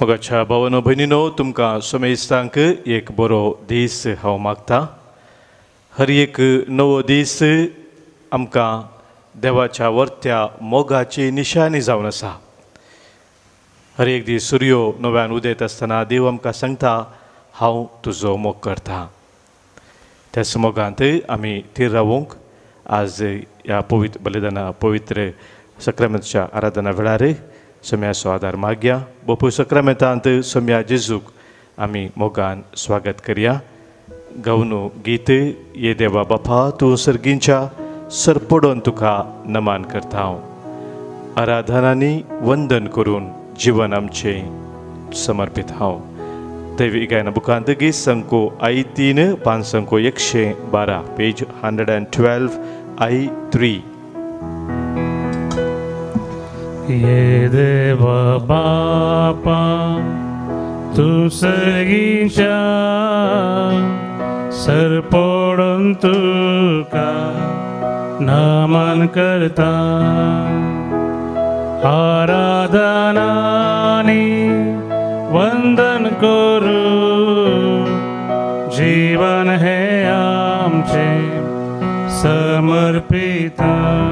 मोगाच्या भावानो भयणीनो तुमकां सोमेस्तांक एक बरो दीस हांव मागता. हर एक नवो दीस आमकां देवाच्या वर्त्या मोगाची निशाणी जावन आसा. हर एक दीस सूर्यो नव्यान उदेत आसतना देव आमकां सांगता हांव तुजो मोग करता. त्याच मोगांत आमी थीर रावूंक आज ह्या पवित्र सक्रामेंताच्या आराधना वेळार सोम्याचो आदार मागया. बोपू सक्रामेंतांत सोम्या जेजूक आमी मोगान स्वागत करया. गावनो गीत ये देवा बापा तूं सर्गींच्या सरपडोन तुका नमान करता हांव. आराधनांनी वंदन करून जीवन आमचे समर्पित हांव. दैवी गायना बुकांत गीत संको I3 पान संको 112 पेज 112 I3. ये देवा बापा तू सर्गींच्या सरपडोन तुका नमन करता. आराधनांनी वंदन करू जीवन हे आमचे समर्पित.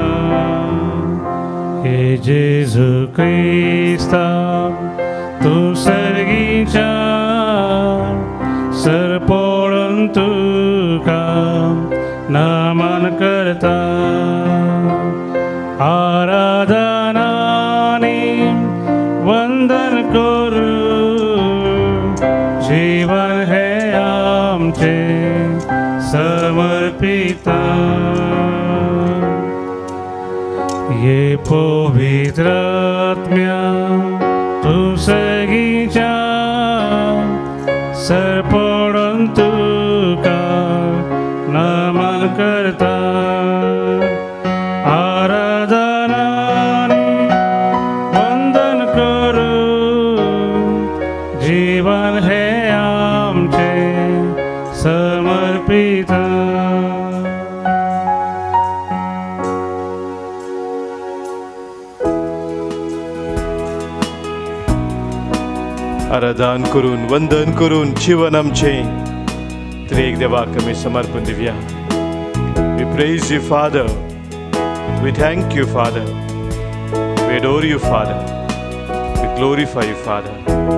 हे जेजू क्रिस्ता तू सर्गींच्या सरपडोन तुका नमन करता. आराधनांनी वंदन करू जीवन हे आमचे समर्पित. ये पवित्र आत्म्या तू सर्गींच्या सरपडोन तुका नमन करता. आराधनांनी वंदन करू जीवन हे आमचे समर्पित. आराधन करून वंदन करून जीवन आमचे त्रेक देवाक आमी समर्पण दिवया. We praise you, Father. We thank you, Father. We adore you, Father. We glorify you, Father.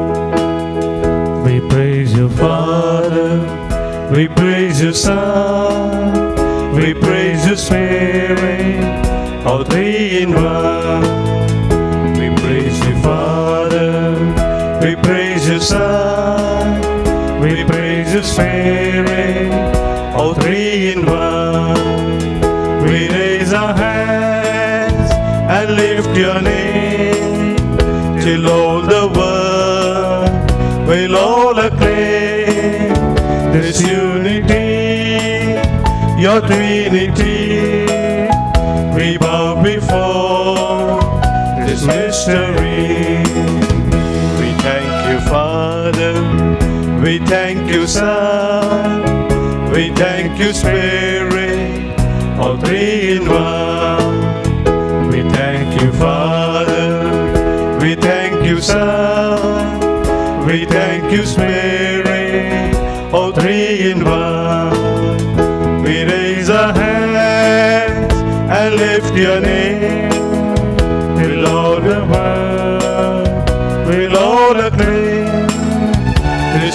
We praise you, Father. We praise you, Son. We praise you, Spirit. All three in one. We praise you, Father. We praise you, Son. We praise you, Spirit. All three in one. We raise our hands and lift your name till all the world will all acclaim this unity, your Trinity. We bow before this mystery. We thank you, Father. We thank you, Son. We thank you, Spirit, all three in one. We thank you, Father. We thank you, Son. We thank you, Spirit, all three in one. We raise our hands and lift your name till all the world will all acclaim this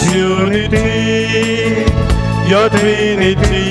unity, your Trinity.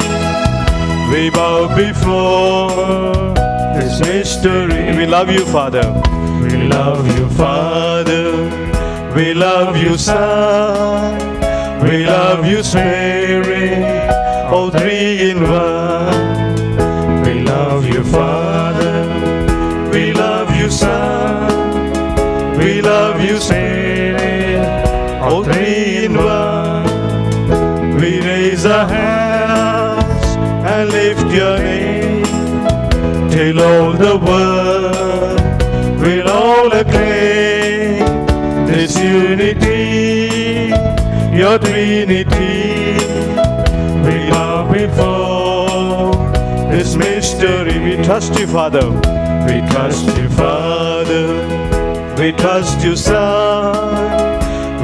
We bow before this mystery. We love you, Father. We love you, Father. We love you, Son. We love you, Spirit. All three in one. We love you, Father. We love you, Son. We love you, Spirit. All three in one. We raise our hands and lift your name till all the world will all acclaim this unity, your Trinity. We bow before this mystery. We trust you, Father. We trust you, Father. We trust you, Son.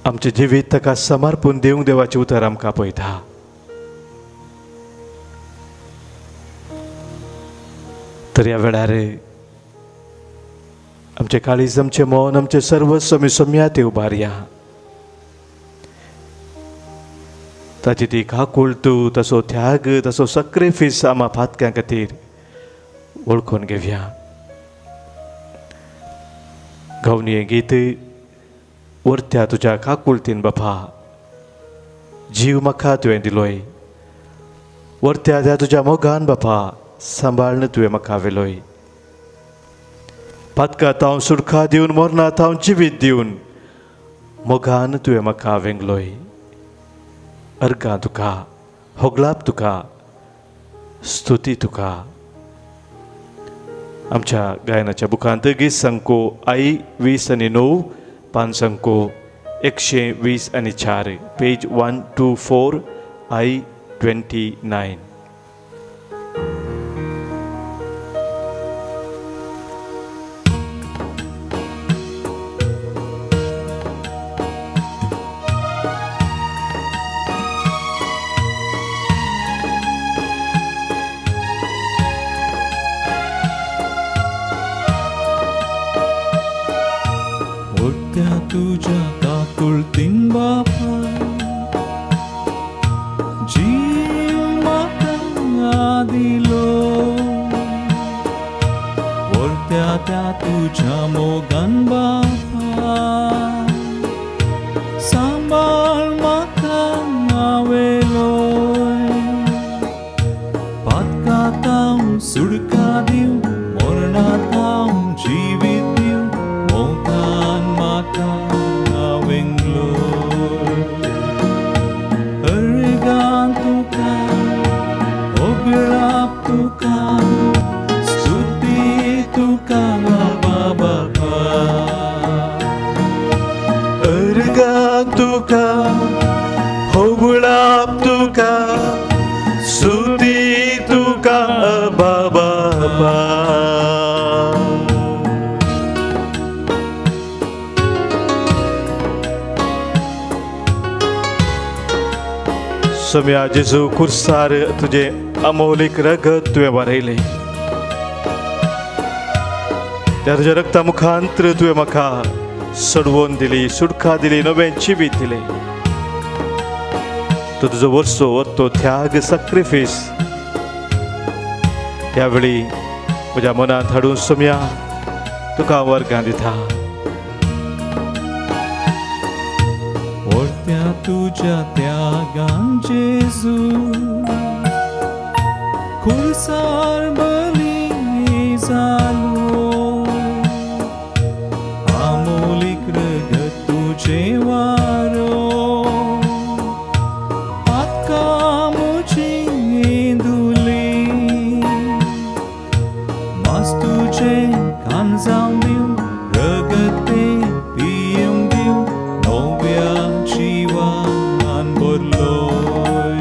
आमचे जिवीत ताका समर्पून दिवंक देवाचे उतर आमकां पळयता. तर ह्या वेळार आमचे काळीज, आमचे मन, आमचे सर्वस्व आमी सोम्यात उबारया. ताची ती काकुळटू, तसो त्याग, तसो सॅक्रिफीस आम्हा फातक्यां खातीर वळखून घेवया. गावनी हें गीत वर्त्या तुज्या काकुळटीन बापा, जीव म्हाका तुवें दिलोय. वर्त्या त्या तुज्या मोगान बापा, सांबाळन तुवें म्हाका वेलोय. पातकांत हांव सुडका दिवन, मरणांत हांव जिवीत दिवन, मोगान तुवें म्हाका वेंगलोय. अर्गां तुका, होगलाप तुका, स्तुती तुका. आमच्या गायनाच्या बुकांत गीत संको आई 20 आणि 9, पान संको 120 आणि 4, पेज 124, आई 29. तुझ्या काकुळतीन बापा, जीव म्हाका दिलो. वर्त्या त्या तुझ्या मोगान बापा, सांबाळ म्हाका वेलोय. पातकांत हांव सुडका दिव, मरणांत हांव जिवीत दिव, मोगान म्हाका वेंगलोय. अर्गां तुका, होगलाप तुका, स्तुती तुका बाबा. अर्गां तुका, होगलाप तुका, स्तुती तुका बाबा. सोम्या जेजू खुर्सार तुझे अमोलीक रगत तुवें वारयलें. त्या तुज्या रक्ता मुखांतर तुवें म्हाका सोडवून दिली, सुडका दिली, नवें जिवीत दिलें. तो तुजो वर्सो तो त्याग, सॅक्रिफीस ह्या वेळी म्हज्या मनांत हाडून सोम्या तुका वर्गां दिता. वर्त्या तुझ्या त्यागान जेजू, खुर्सार बली जालो. अमोलीक रगत तुझे वारो, पातकां म्हजी धुली. मास तुझे कान जावन दिव, रगत तें पियेवंक दिव, नव्या जीवान भरलोय.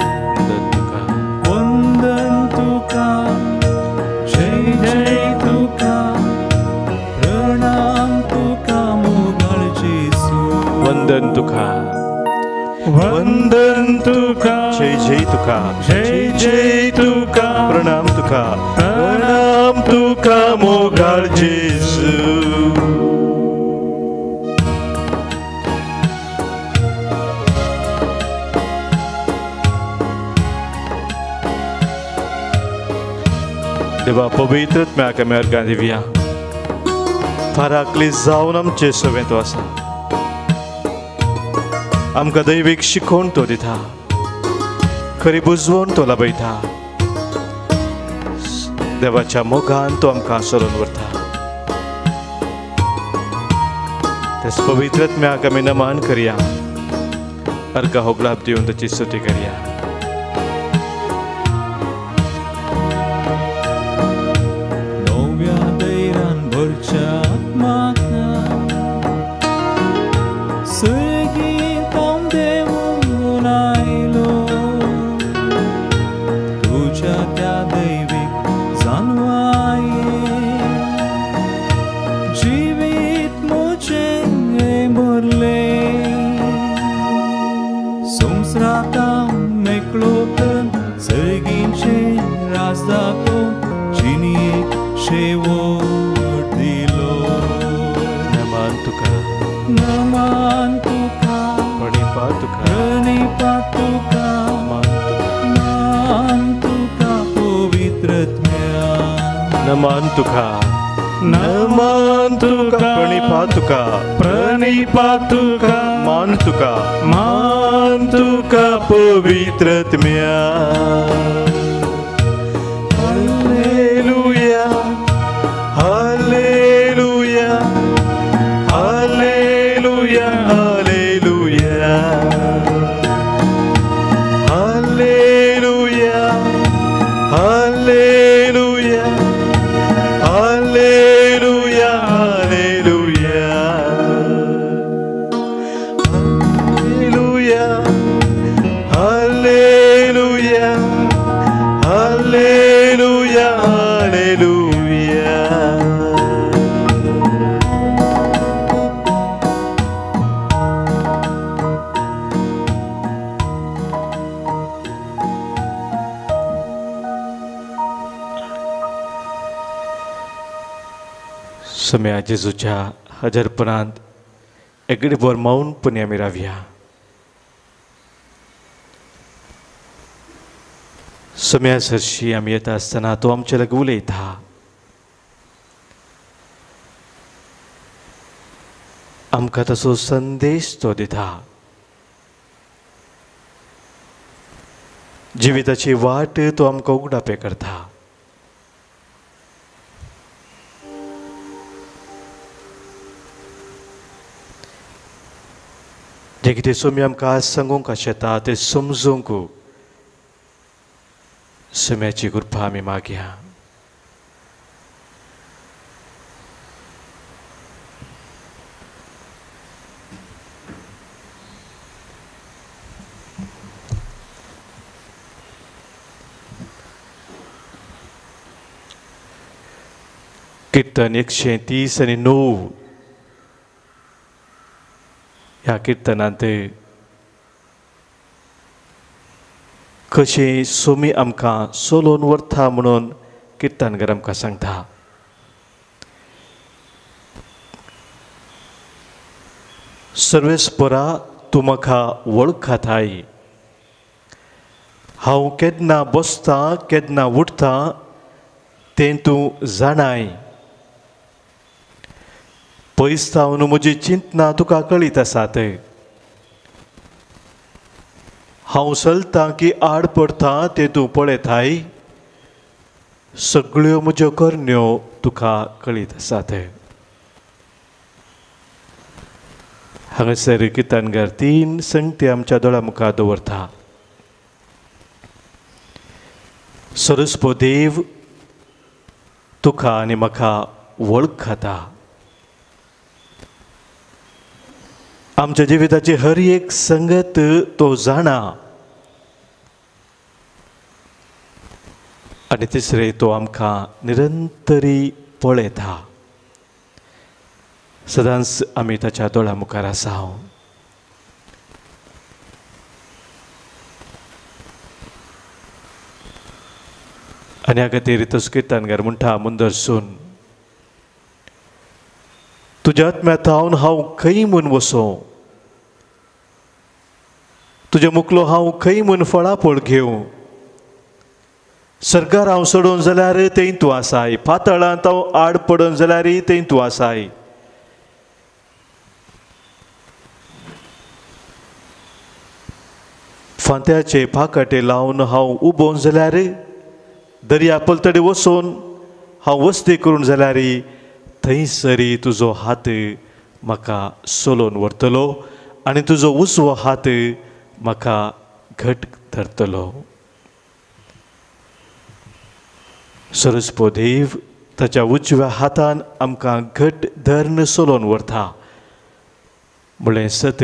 वंदन तुका, जय जय तुका, प्रणाम तुका मोगाळ जेजू. वंदन तुका, वंदन तुका, जय जय तुका, जय जय तुका, प्रणाम तुका, प्रणाम तुका मोगाळ जेजू. देवा पवित्र आत्म्याक आमी अर्गां दिवया. फाराकली जावन आमचे सवें तो आसा. आमकां दैवीक शिकोवण तो दिता, खरी बुजवण तो लाभयता. देवाच्या मोगान तो आमकां सोडून व्हरता. तेच पवित्र आत्म्याक आमी नमन करया. अर्गां होगलाप दिवन ताची स्तुती करया. नमान तुका नमान तुका प्रणिपा तुका प्रणिपा तुका मान तुका मान तुका पवित्रत्म्या नमान तुका नमान तुका प्रणिपा तुका प्रणिपा तुका मान तुका पवित्रत्म्या hallelujah hallelujah hallelujah hallelujah hallelujah hallelujah hallelujah hallelujah hallelujah hallelujah सम्या जेजूच्या हजरपणांत एगडीभर मौनपणी आमी रावया. सम्या सरशी आमी येता आसतना तो आमचे लागीं उलयता. आमकां ताचो संदेश तो दिता. जिविताची वाट तो आमकां उगडापे करता. जे कितें सोमी आमकां आज सांगूंक आशेता तें समजूंक सम्याची कृपा आमी मागया. कीर्तन 130 ह्या कीर्तनांत कशें सोमी आमकां सोलोवन व्हरता म्हणून कीर्तनकार आमकां सांगता. सर्वेस्परा तूं म्हाका वळखताय. हांव केन्ना बसतां केन्ना उठतां तें तूं जाणाय. पयस जावन म्हजी चिंतना तुका कळीत आसात. हांव चलतां की आड पडटां तें तूं पळयताय. सगळ्यो म्हज्यो करण्यो तुका कळीत आसात. हांगासर कीर्तनकार 3 संगती आमच्या दोळ्या मुखार दवरता. सरस्पो देव तुका आनी म्हाका वळखता. आमच्या जिविताची हर एक संगत तो जाणा. आनी तिसरे तो आमकां निरंतरी पळयता. सदांच आमी ताच्या दोळ्या मुखार आसा. आनी ह्या खातीर तसो कीर्तनकार म्हणटा मुंदरसून तुज्या आत्म्यांत हांव हांव खंय म्हूण वसों. तुजे मुखलो हांव खंय म्हूण फळाफळ घेवं. सर्गार हांव सोडून जाल्यार थंय तूं आसाय. पातळांत हांव आड पडून जाल्यार थंय तूं आसाय. फांत्याचे पाकाटे लावन हांव उबों जाल्यार दर्या पलतडी वचून हांव वस्ती करून जाल्यार थंयसरी तुजो हात म्हाका सोलोवन व्हरतलो आनी तुजो उजवो हात म्हाका घट धरतलो. सरस्पो देव ताच्या उजव्या हातान आमकां घट धरून सोलोवन व्हरता. म्हळें सत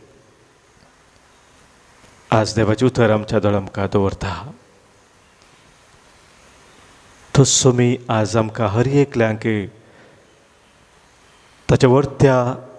आज देवाचें उतर आमच्या दोळ्या मुखार दवरता. तसोमी आज आमकां हर एकल्यांक ताच्या वर्त्या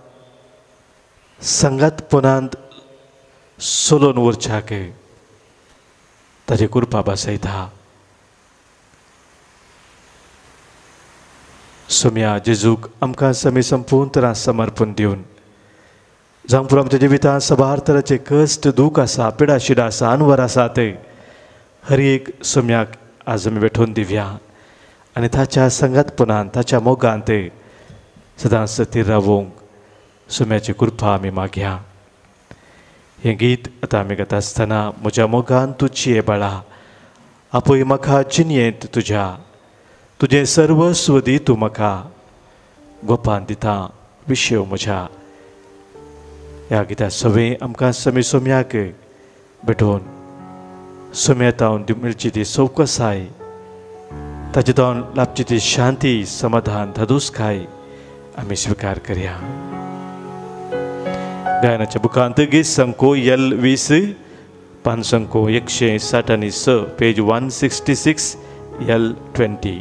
संगातपणांत सोलोवन व्हरच्याक ताची कृपा बसयता. सोम्या जेजूक आमकां समी संपूर्ण तरां समर्पण दिवन जांग आमच्या जिवितांत सबार तरांचे कश्ट दूख आसा पिडा शिडा आसा अनवर आसा ते हर एक सोम्याक आज आमी भेटोवन दिवया आनी ताच्या संगतपणान ताच्या मोगान ते सदांच स्थिर रावूंक सोम्याची कृपा आमी मागया. हें गीत आतां आमी गाता आसतना म्हज्या मोगान तुजी बाळा आपय म्हाका जिणयेंत तुज्या तुजें सर्वस्व दी तूं म्हाका गोपान दिता विशेव म्हज्या. ह्या गितां सगळें आमकां समी सोम्याक भेटोवन सोम्यातावन मेळची ती सवकसाय ताचे तावन लाभची ती शांती समाधान धादोसकाय आमी स्विकार करया. गायनाच्या बुकांत गीत संको यल 20 पान संको 166 पेज 166 यल 20.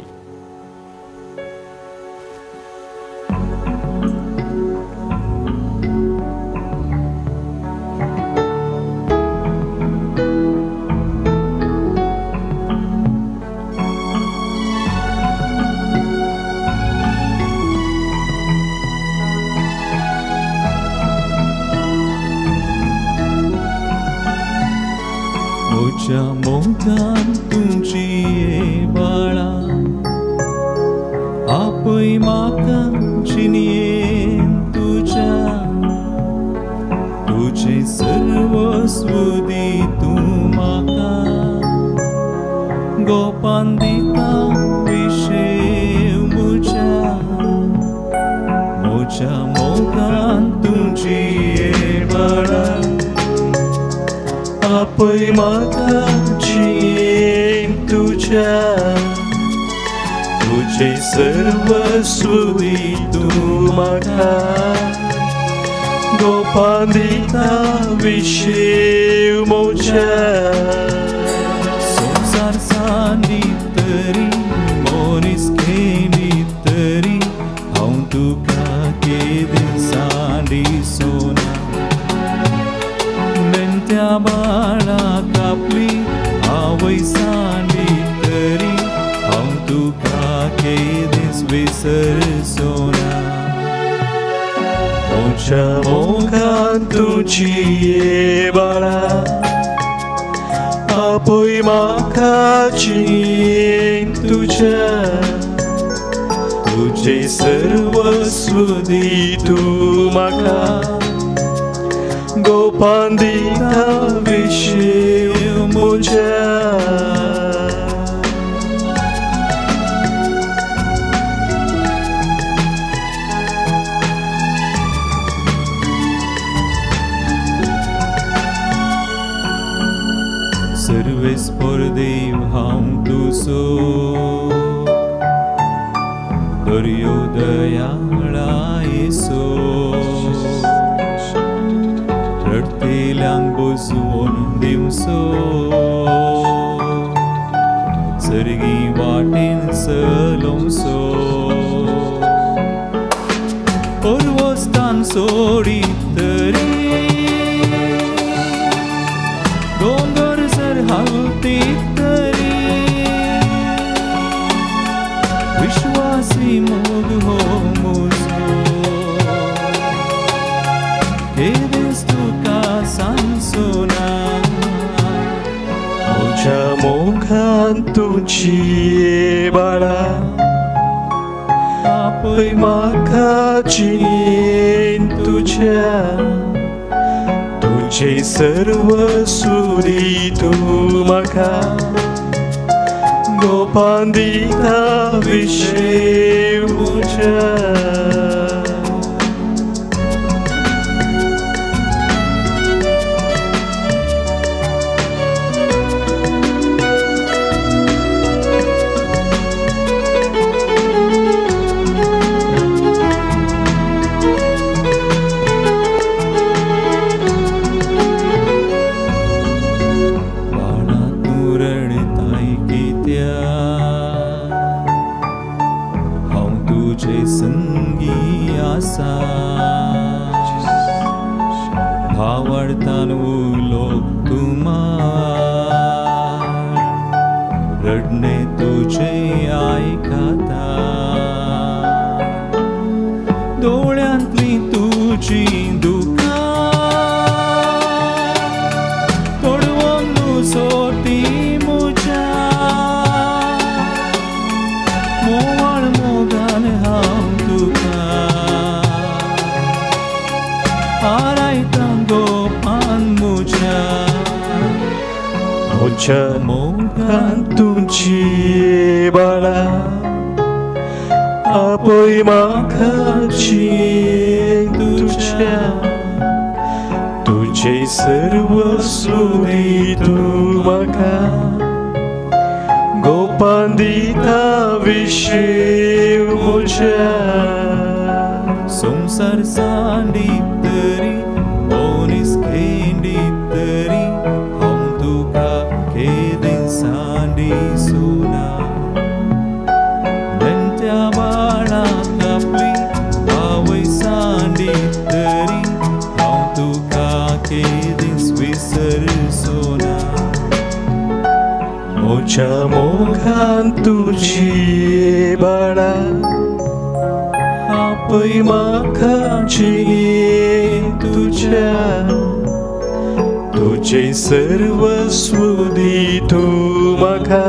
Moja mogan tuji bala apoi maka jinien tuja tuje सर्वस्व दी तू maka gopandita विषय मुझा moja mogan tuji bala आपय म्हाका जिणेंत तुज्या तुजें सर्वस्व दी तूं म्हाका गोपान दिता विशेव म्हज्या. संवसार सांडीत तरी मनीस खेळीत तरी हांव तुका केदें सांडिसोना. त्या बाळाक आपली आवय सांडी तरी हांव तुका केदेंच विसरचोना. म्हज्या मोगान तुजी बाळा आपय म्हाका जिणेंत तुज्या तुजें सर्वस्व दी तूं म्हाका गोपान दिता विशेव म्हज्या. सर्वेस्पर देव हांव तुजो दर्यो दयाळा येसो रडतेल्यांक बसवून दिवसो सर्गी वाटेन चलोवसो. पर्वस्तान सोडीत तरी दोंगर जर हालतीत तरी विश्वासी मोग हो म्हजो केदेंच तुका सांगसोना. म्हज्या मोगान तुजी बाळा आपय म्हाका जिणेंत तुज्या तुजें सर्वस्व दी तूं म्हाका गोपान दिता विशेव म्हज्या. संगी आसा भावार्थान उलो तुमार मा रडणे तुझे आयकता तुझी दुखा तोडवून सोटी मुझ्या मोवाळ मोगान हांव तुका आरायता गोपान मुझ्या मोच्या मोगान तुझी बाळा आपोय माखाची तुझ्या तुझे सर्व सोडी तू म्हाका गोपान दिता विशीं म्हज्या संसार सांडीत तरी ओनीस खेंडीत तरी हांव तुका केदें सांडी सुना नंट्या बाळाक आपली आवय सांडीत तरी हांव तुका केदेंच विसरचोना मोच्या मोगान तुझी बाळा आपय माखाची तुझ्या तुझे सर्व सोडी तू म्हाका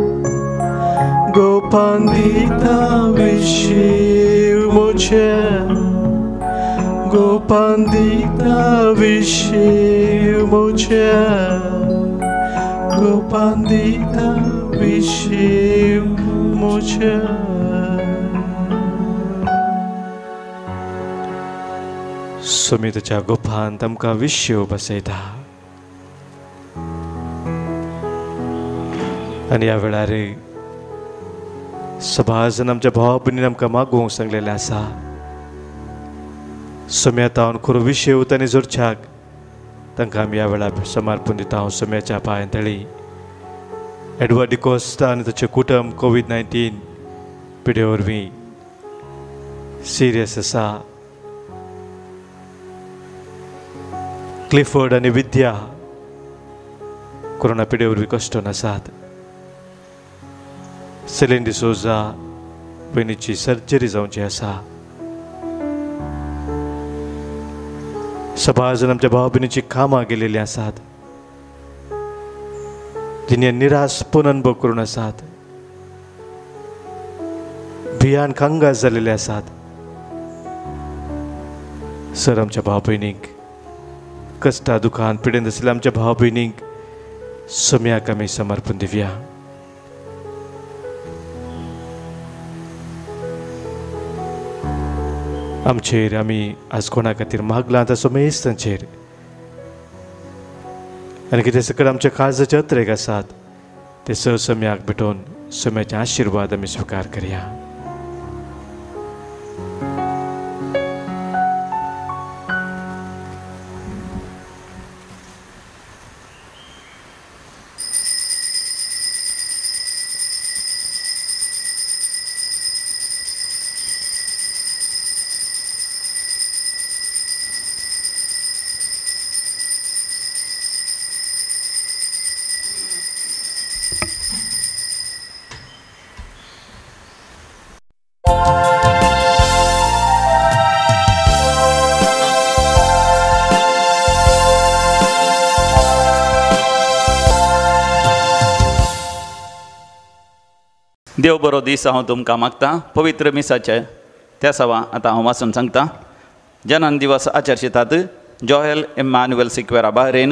गोपान दिता विशीं म्हज्या गोपान दिता विशीं म्हज्या गोपान दिता विशीं म्हज्या सुमितच्या गोपान तमकां विश्यो बसयता आनी ह्या वेळार सभाजन आमच्या भावा भयणीन आमकां मागोवंक सांगलेलें आसा सुम्यातावन खरो विशय उतानी जोडच्याक तांकां आमी ह्या वेळार समर्पण दिता हांव सुम्याच्या पांयां तळी एडवर्ड डिकोस्टा आनी ताचें कुटुंब कोविड-19 पिडे वरवीं सिरियस आसा क्लिफर्ड आनी विद्या कोरोना पिडे वरवीं कश्टान आसात सेलीन डिसोजा भयणीची सर्जरी जावची आसा सभाजन आमच्या भावा भयणीची कामां गेलेलीं आसात जिणे निराशपण अनुभव करून आसात भियान कांगाळ जालेले आसात सर आमच्या भावा भयणीक कश्टा दुखान पिडेन आशिल्ल्या आमच्या भावा भयणीक सुम्याक आमी समर्पण दिवया आमचेर आमी आज कोणा खातीर मागलां ताचो मेज तांचेर आनी कितें सकट आमच्या काळजाचे अत्रेक आसात ते सुम्याक भेटोवन सुम्याचे आशिर्वाद आमी स्विकार करया देव बरो दीस हांव तुमकां मागतां पवित्र मिसाचे त्या सवा आतां हांव वाचून सांगतां जनन दिवस आचरशितात जोएल इम्मानुएल सिक्वेरा बहरेन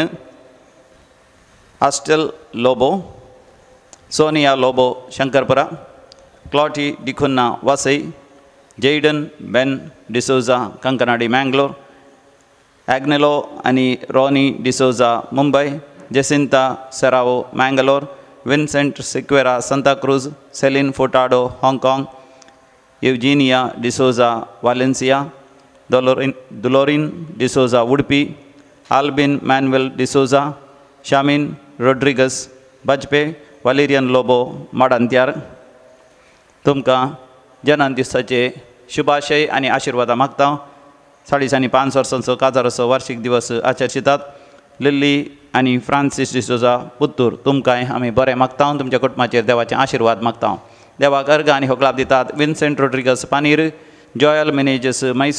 आस्टेल लोबो सोनिया लोबो शंकरपुरा क्लॉटी डिकुन्ना वासई जैडन बेन डिसोजा कंकनाडी मैंगलोर एग्नेलो आनी रॉनी डिसोजा मुंबई जेसिंता सेरावो मैंगलोर विन्सेंट सिक्वेरा सांता क्रूज सेलिन फोर्टाडो हांगकांग युजीनिया डिसोजा वालेन्सिया दुलोरिन डिसोजा उडपी आल्बिन मॅन्युएल डिसोजा शामिन रोड्रिगस बाजपे वालेरियन लोबो माडांत्यार तुमकां जनन दिसाचे शुभाशय आनी आशिर्वादा मागता 5.5 वर्सांचो काजाराचो वार्षिक दिवस आचरशितात लिल्ली आनी फ्रांसीस डिसोजा पुत्तूर तुमकांय आमी बरें मागता तुमच्या कुटुंबाचेर देवाचे आशिर्वाद मागता देवाक अर्घ आनी होकलाप दितात विन्सेंट रोड्रिगस पानीर जॉयल मेनेजस मैसूर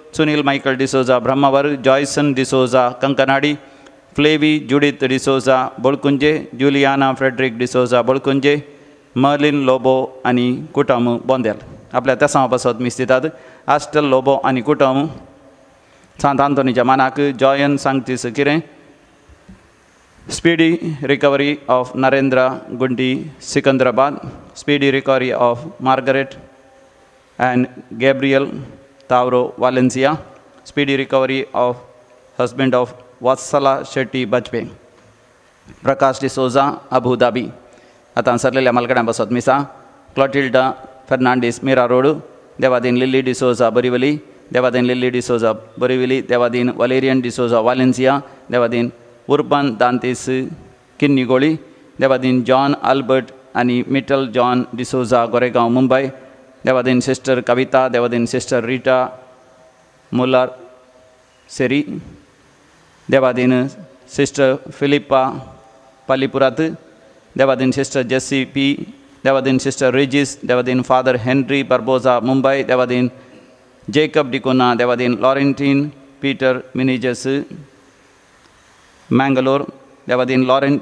सुनील मायकल डिसोजा ब्रह्मावर, जॉयसन डिसोजा कंकनाडी, फ्लेवी जुडिथ डिसोजा बोळकुंजे, जुलियाना फ्रेडरिक डिसोजा बोळकुंजे, मर्लिन लोबो आणि कुटुंब बोंदेल. आपल्या त्या समापासत मिस्तितात आस्टल लोबो आणि कुटुंब सांत आंतोनीच्या मानाक जॉयन सांगतीस किरें. Speedy recovery of Narendra Gundi Secunderabad, speedy recovery of Margaret and Gabriel Tauro Valencia, speedy recovery of husband of Vatsala Shetty Bajpe. Prakash D'Souza Abu Dhabi. आता सरलेल्या मालकड्यां बसत मिसा क्लॉटिल्डा फर्नांडीस मीरा रोड, देवादीन लिली डिसोजा बोरिवली, देवादीन लिली डिसोजा बोरिवली, देवादीन वलेरियन डिसोजा वालेन्सिया, देवादीन उर्बन दांतीस किन्नीगोळी, देवादीन जॉन अल्बर्ट आणि मिटल जॉन डिसोजा गोरेगांव मुंबई, देवादीन सिस्टर कविता, देवादीन सिस्टर रीटा मुल्लार सेरी, देवादीन सिस्टर फिलिप्पा पालीपुरात, देवादीन सिस्टर जेसी पी, देवादीन सिस्टर रिजिस, देवादीन फादर हेनरी बर्बोजा मुंबई, देवादीन जेकब डिकोना, देवादीन लॉरेंटीन पीटर मिनिजस मैंगलोर, देवादीन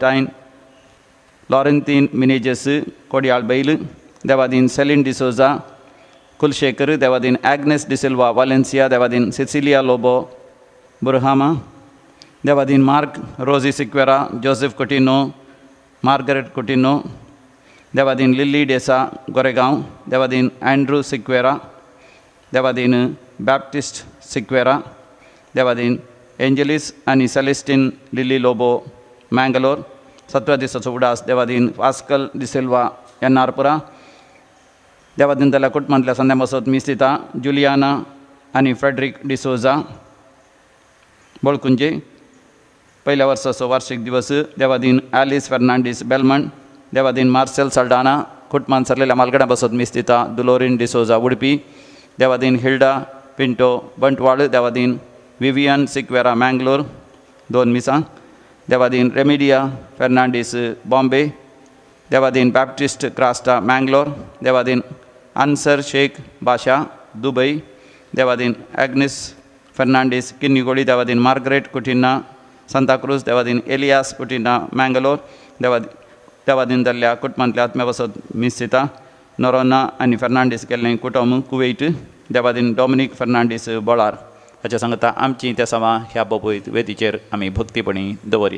लॉरेंटीन मिनिजस कोडियाल बैल, देवादीन सेलिन डिसोजा कुलशेखर, देवादीन एग्नेस डिसिल्वा वालेन्सिया, देवादीन सिसिलिया लोबो बुरहामा, देवादीन मार्क रोजी सिक्वेरा, जोसेफ कोटिनो, मार्गरेट कोटिनो, देवादीन लिली डेसा गोरेगांव, देवादीन एंड्रू सिक्वेरा, देवादीन बैप्टिस्ट सिक्वेरा, देवादीन एंजलिस आणि सेलेस्टिन लिली लोबो मैंगलोर, 17 दिसाचो उडास देवादीन वास्कल डिसिल्वा एन्नारपुरा, देवादीन त्याला कुटुंबातल्या संध्या बसत मिस्तिता जुलियाना आणि फ्रेडरिक डिसोजा बोळकुंजे. पहिल्या वर्षाचो वार्षिक दिवस देवादीन ॲलिस फर्नांडीस बेलमंड, देवादीन मार्सेल सल्डाना कुटुंबात सरलेल्या मालगड्या बसत मिस्तिता दुलोरिन डिसोजा उडपी, देवादीन हिल्डा पिंटो बंटवाळ, देवादीन विवियन सिक्वेरा मँगलोर 2 मिसां, देवादीन रेमिडिया फर्नांडीस बॉम्बे, देवादीन बैप्टिस्ट क्रास्टा मैंगलोर, देवादीन अनसर शेख बाशा दुबई, देवादीन एग्नेस फर्नांडीस किन्नीगोळी, देवादीन मार्गरेट कुटिना सांताक्रूज, देवादीन एलियास कुटिना मैंगलोर, देवादीन दल्ल्या कुटुंबातल्या आत्म्या बसत मिस्तिता नोरोना आणि फर्नांडीस केल्लें कुटुंब कुवेट, देवादीन डॉमिनिक फर्नांडीस बोळार. हाच्या सांगता आमची त्या सवा ह्या बाबतींत वेदीचेर आमी भक्तीपणी दवरया.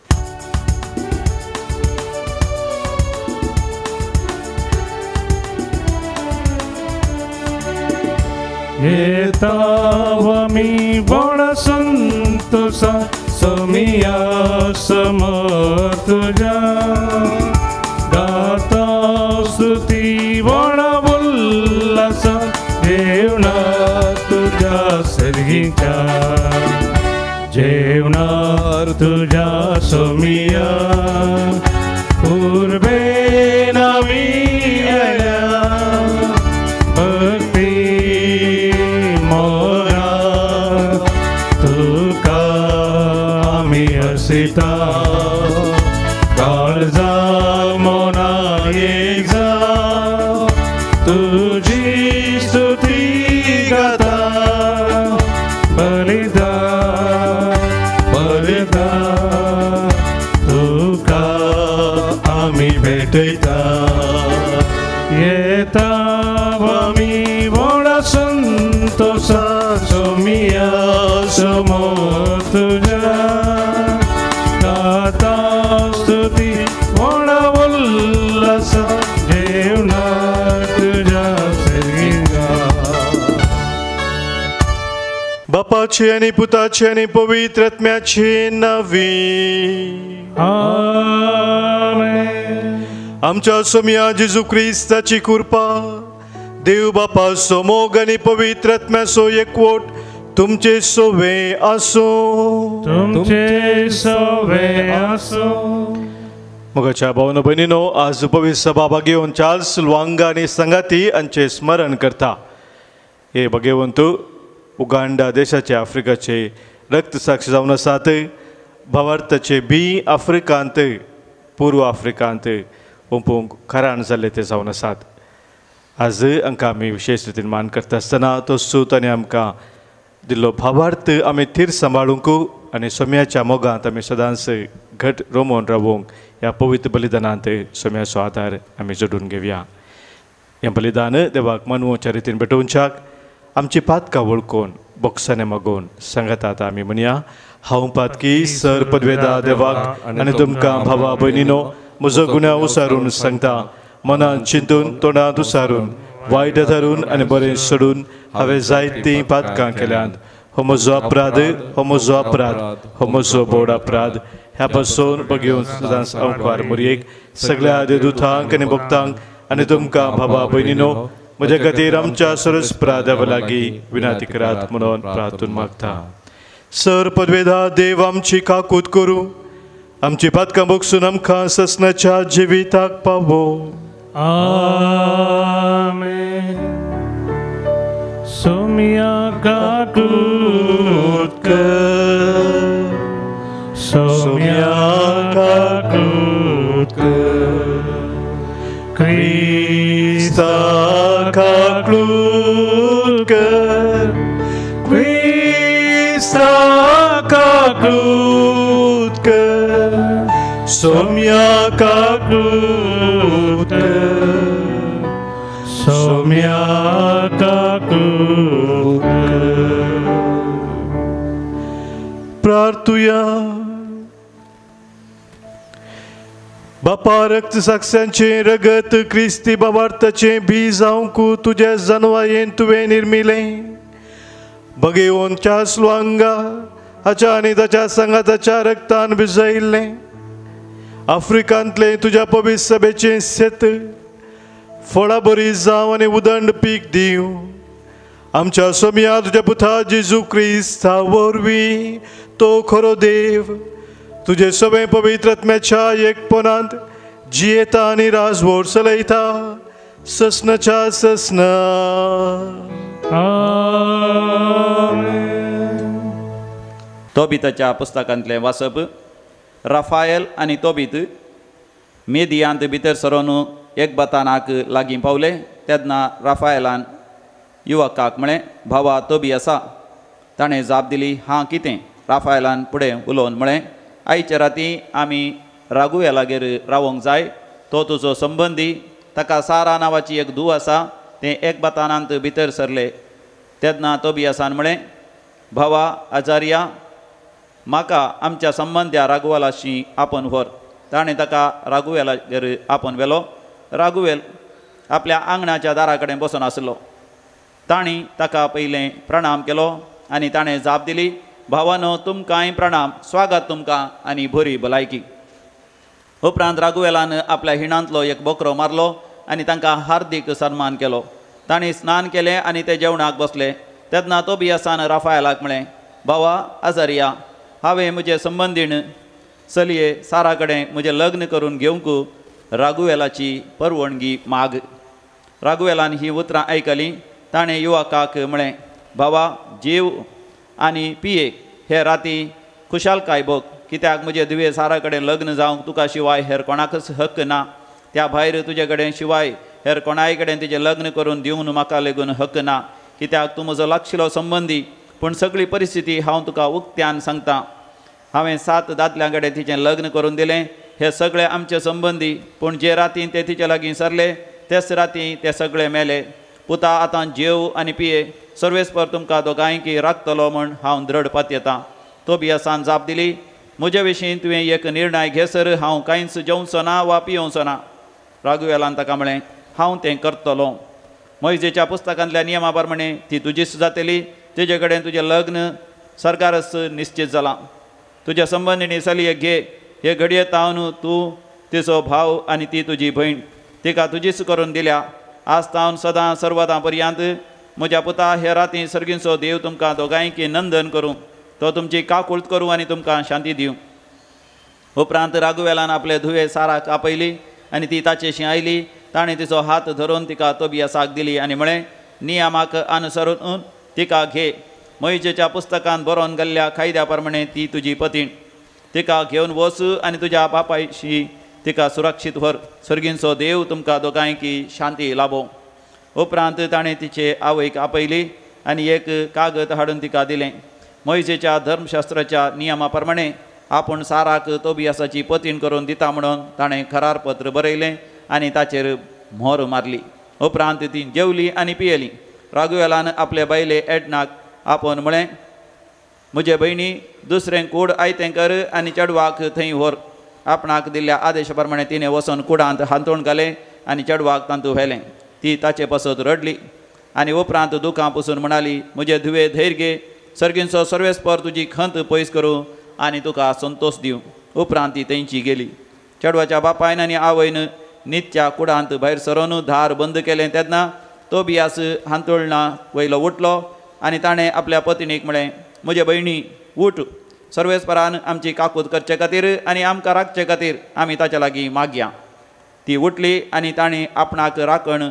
येतावमी बळ संतोषा समिया समर्थ जा, गाता स्तुती बळ उल्लास जेवणा तुझ्या सर्गीच्या, जेवणार तुझ्या समिया पूर्वे नवी सीता काळजा मोना एक जा, तुझी स्तुती गाता बलिदा बलिदा तुका आम्ही भेटता. येता आम्ही मोडा संतोषा सोमिया समोर तुझ्या, स्तुती मोडा उल्लास जेवणा तुझ्या सर्गीचा. बापाचे आणि पुताचे आणि पवित्र आत्म्याचे नावे आमेन. आमच्या सोमिया जेजू ख्रिस्ताची कृपा, देव बापाचो मोग आणि पवित्र आत्म्याचो एकवट तुमचे सोवे असो. तुमचे सोवे असो. मोगाच्या भावन भयणीनो, आज पवित्र सभा भाग्यवन चार्ल्स लुआंगा आणि संगाती हांचे स्मरण करता. हे भाग्यवंत उगांडा देशाचे आफ्रिकाचे रक्तसाक्षी जावन आसात. भावार्थाचे बी आफ्रिकांत पूर्व आफ्रिकांत ओंपूंक खराण जाल्ले ते जावन आसात. आज हांकां आमी विशेश रितीन मान करता आसतना तो सूत आनी आमकां दिल्लो भावार्थ आमी थीर सांबाळूंक आनी सोम्याच्या मोगांत आमी सदांच घट रोमोन रावूंक ह्या पवित्र बलिदानांत सोम्याचो आदार आमी जोडून घेवया. हें बलिदान देवाक मनवोच्या रितीन भेटोवच्याक आमची पातकां वळखून बोक्साने मागून सांगात आतां आमी म्हणया. हांव पातकी सर पदवेदा देवाक आनी तुमकां भावा भयणीनो म्हजो गुन्यांव उसारून सांगता. मनांत चिंतून तोंडांत उसारून वायट धरून आनी बरें सोडून हांवें जायतीं पातकां केल्यांत. हो म्हजो अपराध, हो म्हजो अपराध, हो म्हजो बोड अपराध. ह्या पासून बगेवन सदांच अवकार मुरयेक सगळ्या देदूतांक आनी भक्तांक आनी तुमकां भावा भयणीनो म्हज्या खातीर आमच्या सरस्प्रा देवा लागीं विनाती करात म्हणून प्रार्थून मागता. सर पदवेदा देव आमची काकूत करूं, आमची पातकां बोगसून आमकां ससनाच्या जिविताक पावो. आमेन. सोम्या काकूत कर, सोम्या काकूत कर, क्रिस्ता काकूत कर, क्रिस्ता काकूत कर, सोम्या काकूत कर, सोम्या काकूत कर. प्रार्थुया. बापा रक्त साक्षांचे रगत क्रिस्ती बाबार्थाचे बी जावंक तुझ्या जनवायेन तुवें निर्मिलें. बगेवन चासलो हांगा हाच्या आनी ताच्या सांगाताच्या रक्तान भिजयल्लें. आफ्रिकांतले तुज्या पवित्र सभेचें शेत फळां बरी जावं आनी उदंड पीक दिवं. आमच्या सोम्या तुज्या पुता जेजू क्रिस्ता वरवीं तो खरो देव तुजे सगळे पवित्र आत्म्याच्या एकपणांत जियेता आनी राजवट चलयता ससनाच्या ससना. तोबिताच्या पुस्तकांतलें वाचप. राफायल आनी तोबीत मेदियांत भितर सरोन एकबतानाक लागीं पावले. तेन्ना राफायलान युवकाक म्हळें, भावा तोबी आसा. ताणें जाप दिली, हां कितें? राफायलान फुडें उलोवन म्हळें, आयचे राती आमी रागुएलागेर रावोंक जाय. तो तुजो संबंदी, ताका सारा नांवाची एक धूव आसा. तें एकबतानांत भितर सरले. तेन्ना तोबियासान म्हळें, भावा आजारिया, म्हाका आमच्या संबंद्या रागुएलाशी आपोवन व्हर. ताणें ताका रागुएलागेर आपोवन व्हेलो. रागुएल आपल्या आंगणाच्या दारा कडेन बसून आसलो. तांणी ताका पयलें प्रणाम केलो आनी ताणें जाप दिली, भावानो तुमकांय प्रणाम, स्वागत तुमकां आनी बरी भलायकी. उपरांत रागुएलान आपल्या हिणांतलो एक बोकरो मारलो आनी तांकां हार्दीक सन्मान केलो. तांणी स्नान केलें आनी ते जेवणाक बसले. तेन्ना तोबियासान राफायलाक म्हळें, भावा आजारिया, हांवें म्हजे संबंदीण चलये सारा कडेन म्हजें लग्न करून घेवंक रागुएलाची परवणगी माग. रागुएलान ही उतरां आयकलीं. ताणें युवकाक म्हळें, भावा जेव आनी पिये. हे राती खुशालकाय भोग, कित्याक म्हजे धुवे सारा कडेन लग्न जावंक तुका शिवाय हेर कोणाकच हक्क ना. त्या भायर तुजे कडेन शिवाय हेर कोणाय कडेन तिचें लग्न करून दिवन म्हाका लेगून हक्क ना. कित्याक तूं म्हजो लागशिल्लो संबंदी. पूण सगळी परिस्थिती हांव तुका उक्त्यान सांगता. हांवें 7 दादल्यां कडेन तिचें लग्न करून दिलें. हे सगळे आमचे संबंदी. पूण जे राती ते तिचे लागीं सरले तेच राती ते सगळे मेले. पुता आतां जेव आनी पिये. सर्वेस्पर तुमकां दोगांयकी राखतलो म्हूण हांव दृढ पातयेतां. तोबियासान जाप दिली, म्हजे विशीं तुवें एक निर्णय घेसर हांव कांयच जेवचो ना वा पियोवचो ना. रागुएलान ताका म्हळें, हांव तें करतलों. मोइजेच्या पुस्तकांतल्या नियमा प्रमाणे ती तुजीच जातली. तेजे कडेन तुजें लग्न सरकारच निश्चित जालां. तुज्या संबंदीणी चलये घे. हे घडये तावन तूं तिचो भाव आनी ती तुजी भयण. तिका तुजीच करून दिल्या. आज तावन सदां सर्वदां पर्यंत म्हज्या पुता हे राती सर्गींचो देव तुमकां दोगांयकी नंदन करूं. तो तुमची काकुळट करूं आनी तुमकां शांती दिवं. उपरांत रागुएलान आपले धुवे साराक आपयली आनी ती ताचेशी आयली. ताणें तिचो हात धरून तिका तोबियासाक दिली आनी म्हळें, नियमाक अनुसरून तिका घे. मोइजेच्या पुस्तकांत बरोवन गेल्ल्या कायद्या प्रमाणे ती तुजी पतीण. तिका घेवन वच आनी तुज्या बापायशी तिका सुरक्षीत व्हर. सर्गींचो देव तुमकां दोगांयकी शांती लाभो. उपरांत ताणें तिचे आवयक आपयली आनी एक कागद हाडून तिका दिलें. मोइशेच्या धर्मशास्त्राच्या नियमा प्रमाणे आपूण साराक तोबियासाची पतीण करून दिता म्हणून ताणें करार पत्र बरयलें आनी ताचेर म्होर मारली. उपरांत ती जेवली आनी पियेली. रागुएलान आपले बायले एडनाक आपोवन म्हळें, म्हजे भयणी दुसरें कूड आयतें कर आनी चेडवाक थंय व्हर. आपणाक दिल्ल्या आदेशा प्रमाणे तिणें वचून कुडांत हांतरूण घालें आनी चेडवाक तांतू व्हेलें. ती ताचे पासत रडली आनी उपरांत दुखां पसून म्हणाली, म्हजे धुवे धैर्य घे, सर्गींचो सर्वेस्पर तुजी खंत पयस करूं आनी तुका संतोश दिवं. उपरांत ती तेंची गेली. चेडवाच्या बापायन आनी आवयन न्हिदच्या कुडांत भायर सरोन दार बंद केलें तेन्ना तोबियास हांतरुणा वयलो उठलो आनी ताणें आपल्या पत्नीक म्हळें, म्हजे भयणी उठ, सर्वेस्परान आमची काकूत करचे खातीर आनी आमकां राखचे खातीर आमी ताच्या लागीं मागया. ती उठली आनी ताणें आपणाक राखण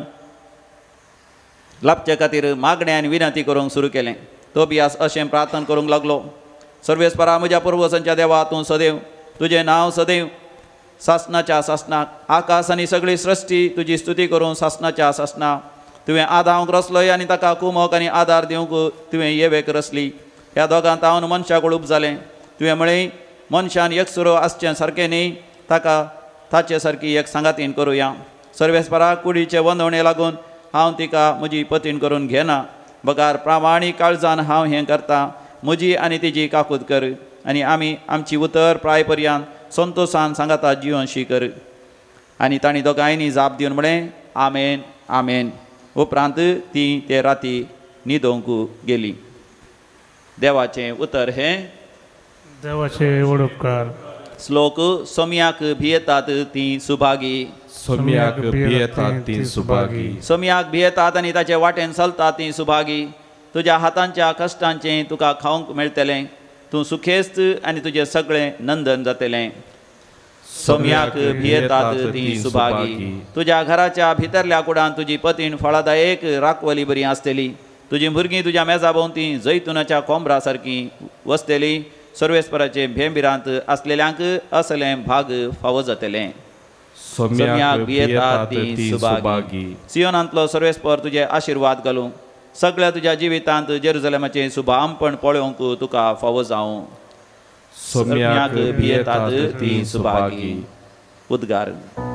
लाभचे खातीर मागणें आनी विनंती करूंक सुरू केलें. तोबियास अशें प्रार्थना करूंक लागलो, सर्वेस्परा म्हज्या पुर्वजांच्या देवा, तूं सदैव, तुजें नांव सदैव सासणाच्या सासणाक, आकाश आनी सगळी सृश्टी तुजी स्तुती करूं सासणाच्या सासणाक. तुवें आदांक रचलोय आनी ताका कुमक आनी आदार दिवंक तुवें येवेक रचली. ह्या दोगां तावन मनशाक उळूप जालें. तुवें म्हळें, मनशान एकसुरो आसचें सारकें न्ही, ताका ताचे सारकी एक सांगातीन करुया. सर्वेस्परा कुडीचे वंदवणे लागून हांव तिका म्हजी पतीण करून घेना. बगार प्रामाणीक काळजान हांव हें करतां. म्हजी आनी तिजी काकूत कर आनी आमी आमची उतर प्राय पर्यंत संतोशान सांगाता जिवनशी कर. आनी तांणी दोगांयनी जाप दिवन म्हळें, आमेन आमेन. उपरांत ती ते राती न्हिदोंक गेली. देवाचें उतर हें. देवाचे वडोपकार. श्लोक. सोम्याक भियेतात तीं सुभागी. सोम्याक भियेतात तीं सुभागी. सोम्याक भियेतात आनी ताचे वाटेन चलतात तीं सुभागी. तुज्या हातांच्या कश्टांचें तुका खावंक मेळटलें. तूं सुखेस्त आनी तुजें सगळें नंदन जातलें. सोम्याक भियेतात तीं सुभागी. तुज्या घराच्या भितरल्या कुडांत तुजी पतीण फळादायक राखवली बरी आसतली. तुजीं भुरगीं तुज्या मेजा भोंवती जैतुनाच्या कोंबरा सारकीं वसतलीं. सर्वेस्पराचे भेंबिरांत आसलेल्यांक असलें भाग फावो जातलें. सोम्याक भियेतात तीं सुभागी. सियोनांतलो सर्वेस्पर तुजे आशिर्वाद घालूं. सगळ्या तुज्या जिवितांत जेरुसलेमाचें सुभामपण पळोवंक तुका फावो जावं. सोम्याक भियेतात तीं सुभागी. उद्गार.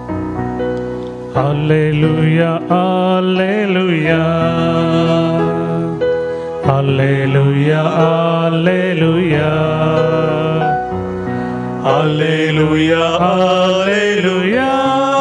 Hallelujah hallelujah hallelujah hallelujah hallelujah hallelujah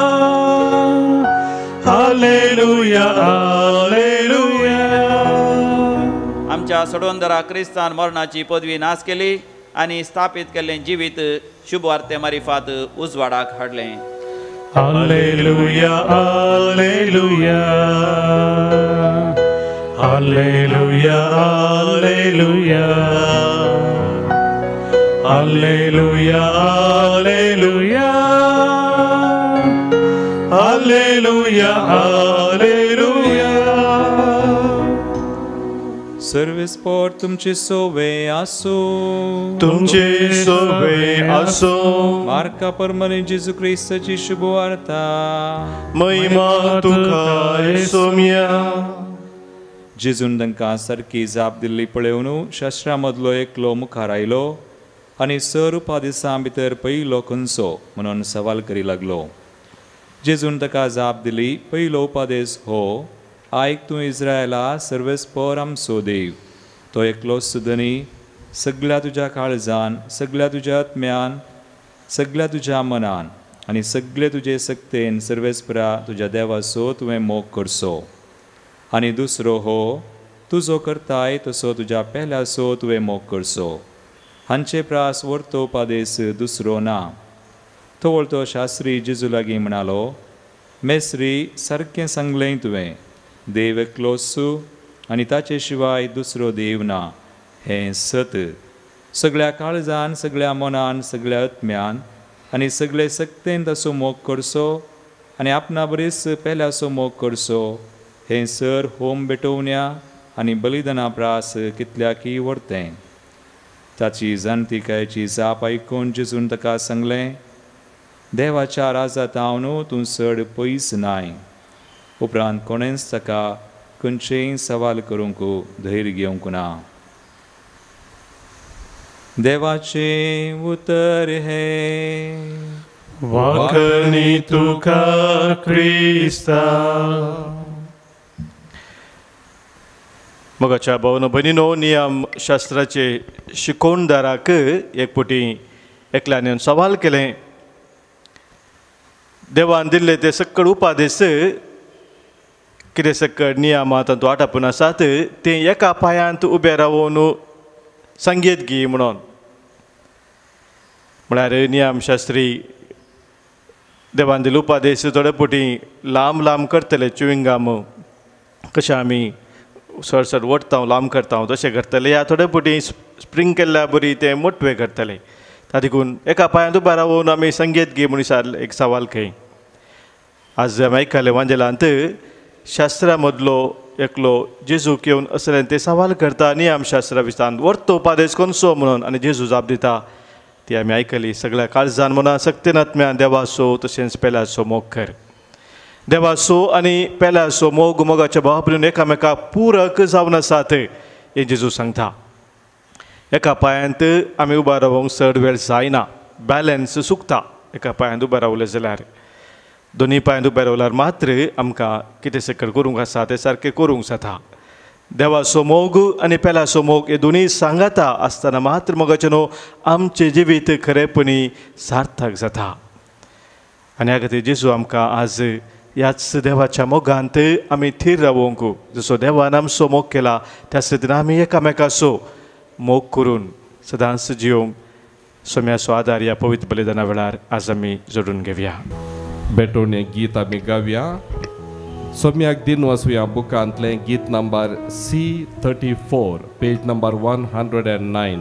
hallelujah hallelujah. आमच्या सोडवंदरा क्रिस्तान मरणाची पदवी नाश केली आनी स्थापीत केल्लें जिवीत शुभवार्ते मारिफात उजवाडाक हाडलें. Hallelujah hallelujah hallelujah hallelujah hallelujah hallelujah hallelujah hallelujah. सर्वेस्पर तुमचे सोवे आसो. तुमचे सोवे आसो. मार्का परमाने जेजू क्रिस्ताची शुभवार्ता. महिमा तुका सोम्या. जेजून तांकां सारकी जाप दिल्ली पळोवन शास्त्रा मदलो एकलो मुखार आयलो आनी स रुपा दिसां भितर पयलो खंयचो म्हणून सवाल करी लागलो. जेजून ताका जाप दिली, पयलो उपदेश हो, आयक तूं इस्रायला सर्वेस्पर आमचो देव, तो एकलो सुदनी, सगळ्या तुज्या काळजान, सगळ्या तुज्या आत्म्यान, सगळ्या तुज्या मनान आनी सगळे तुजे सक्तेन सर्वेस्परा तुज्या देवाचो तुवें मोग करचो. आनी दुसरो हो, तूं जो करताय तसो तुज्या पेल्याचो तुवें मोग करचो. हांचे प्रास व्हरतो उपदेश दुसरो ना. तो वळतो शास्त्री जेजू लागीं म्हणालो, मेस्त्री, सारकें सांगलें तुवें. देव एकलोच आनी ताचे शिवाय दुसरो देव ना, हें सत. सगळ्या काळजान, सगळ्या मनान, सगळ्या आत्म्यान आनी सगळे सक्तेन ताचो मोग करचो आनी आपणा बरीच पेल्याचो मोग करचो. हें सर होम भेटोवण्या आनी बलिदाना प्रास कितल्याकी व्हरतें. ताची जाणतिकायेची जाप आयकून जेजून ताका सांगलें, देवाच्या राजांत हांव न्हू, तूं चड पयस नाय. उपरांत कोणेंच ताका खंयचेय सवाल करूंक धैर्य घेवंक ना. देवाचे उतर हे वाखणी तुका क्रिस्ता. मोगाच्या भावनो भयणीनो, नियम शास्त्राचे शिकोवणदाराक एक फावटी एकल्यान सवाल केलें. देवान दिल्ले ते सक्कड उपादेश कितें सक्कड नियमां तातूंत आटापून आसात ते एका पांयांत उबे रावून संगीत घी म्हणून. म्हळ्यार नियमशास्त्री देवान दिल्ले उपादेश थोडे फावटी लांब लांब करतले. च्युइंगाम कशें आमी सर ओडटा लांब करता तशें करतले, या थोडे फावटी स्प्रिंग केल्ल्या बरी ते मोटवे करतले. तातूंत एका पांयांत उबे रावून आमी संगीत घे म्हणून एक सवाल खंय. आज आमी आयकले वांजेलांत शास्त्रा मदलो एकलो जेजूक येवन असले ते सवाल करता नियमशास्त्रा विशान वर्त उपादेश कोणसो म्हणून, आनी जेजू जाप दिता ती आमी आयकली. सगळ्या काळजान मना सक्तीनात्म्यान देवाचो तशेंच पेल्याचो मोग कर. देवाचो आनी पेल्याचो मोग मोगाच्या भावापरीन एकामेकाक पुरक जावन आसात हें जेजू सांगता. एका पांयांत आमी उबा रावंक चड वेळ जायना, बॅलन्स चुकता. एका पांयांत उबे रावले जाल्यार, दोनी पांयांत उबे रावल्यार मात्र आमकां कितें सकयल करूंक आसा तें सारकें करूंक जाता. देवाचो मोग आनी पेल्याचो मोग हे दोनी सांगाता आसतना मात्र मोगाचें न्हू आमचें जिवीत खरेपणी सार्थक जाता. आनी ह्या खातीर जेजू आमकां आज ह्याच देवाच्या मोगांत आमी थीर रावूंक, जसो देवान आमचो मोग केला त्याच रितीन आमी एकामेकाचो मोग करून सदांच जिवंक सोम्याचो आदार ह्या पवित्र बलिदाना वेळार आज आमी जोडून घेवया. भेटून हें गीत आमी गावया. सोम्याक दिन वचुया बुकांतलें गीत नंबर C34, पेज नंबर 109.